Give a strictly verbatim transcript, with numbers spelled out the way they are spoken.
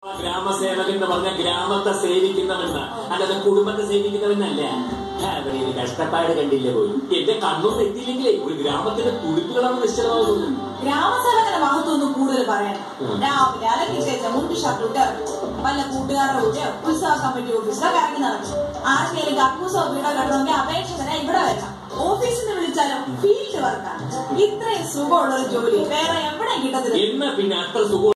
ഗ്രാമസേവകൻ എന്ന് പറഞ്ഞ ഗ്രാമത്തെ സേവിക്കുന്നവെന്ന്, അല്ലാതെ കുടുംബത്തെ സേവിക്കുന്നവെന്നല്ല. അവരെ കഷ്ടപ്പാട് കണ്ടില്ല പോയി. എന്റെ കണ്ണൂർ എത്തിയില്ലെങ്കിലേ ഒരു ഗ്രാമത്തിന്റെ തുടിപ്പുകളാണ് നിശ്ചലമാകുന്നത്. ഗ്രാമസേവകന്റെ മഹത്വം ഒന്നും കൂടുതൽ പറയാൻ രാവിലെ അലക്കി ശേഷം മുണ്ട് ഷർട്ട് ഇട്ട് വല്ല കൂട്ടുകാരുടെ കൂടെ ഉത്സവ കമ്മിറ്റി ഓഫീസിലൊക്കെ ഇറങ്ങി നടക്കും. ആർക്കെങ്കിലും കക്കൂസോ വീടോ കെട്ടണമെങ്കിൽ അപേക്ഷ തന്നെ ഇവിടെ വരാം. ഓഫീസിൽ നിന്ന് വിളിച്ചാലും ഫീൽഡ് വർക്കാണ്. ഇത്രയും സുഖമുള്ള ഒരു ജോലി വേറെ എവിടെ കിട്ടത്തില്ല. എന്നാ പിന്നെ അത്ര സുഖം